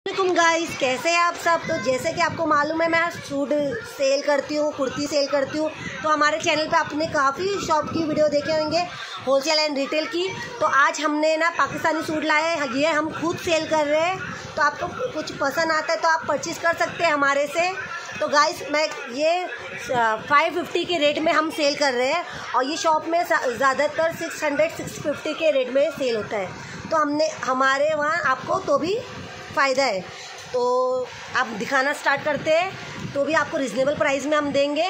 वालेकुम गाइस, कैसे हैं आप सब। तो जैसे कि आपको मालूम है मैं सूट सेल करती हूँ, कुर्ती सेल करती हूँ। तो हमारे चैनल पे आपने काफ़ी शॉप की वीडियो देखे होंगे, होलसेल एंड रिटेल की। तो आज हमने ना पाकिस्तानी सूट लाए हैं, ये हम खुद सेल कर रहे हैं। तो आपको कुछ पसंद आता है तो आप परचेज़ कर सकते हैं हमारे से। तो गाइस मैं ये 550 के रेट में हम सेल कर रहे हैं और ये शॉप में ज़्यादातर 600-650 के रेट में सेल होता है। तो हमने हमारे वहाँ आपको तो भी फ़ायदा है। तो आप दिखाना स्टार्ट करते हैं तो भी आपको रिजनेबल प्राइस में हम देंगे।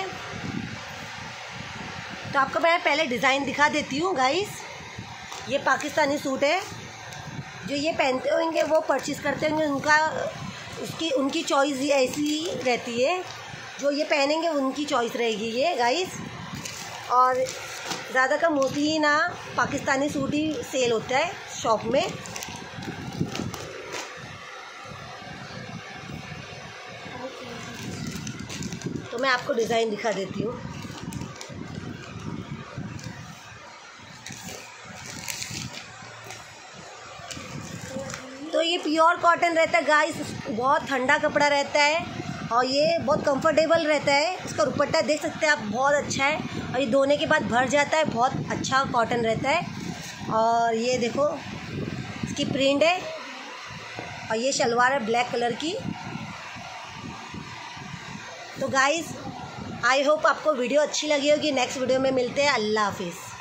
तो आपको मैं पहले डिज़ाइन दिखा देती हूँ गाइस। ये पाकिस्तानी सूट है, जो ये पहनते होंगे वो परचेज़ करते होंगे, उनकी चॉइस ऐसी रहती है। जो ये पहनेंगे उनकी चॉइस रहेगी ये गाइस। और ज़्यादा का मोस्टली ही ना पाकिस्तानी सूट ही सेल होता है शॉप में। तो मैं आपको डिज़ाइन दिखा देती हूँ। तो ये प्योर कॉटन रहता है गाइस, बहुत ठंडा कपड़ा रहता है और ये बहुत कंफर्टेबल रहता है। इसका दुपट्टा देख सकते हैं आप, बहुत अच्छा है और ये धोने के बाद भर जाता है, बहुत अच्छा कॉटन रहता है। और ये देखो इसकी प्रिंट है और ये शलवार है ब्लैक कलर की। तो गाइस आई होप आपको वीडियो अच्छी लगी होगी। नेक्स्ट वीडियो में मिलते हैं। अल्लाह हाफिज़।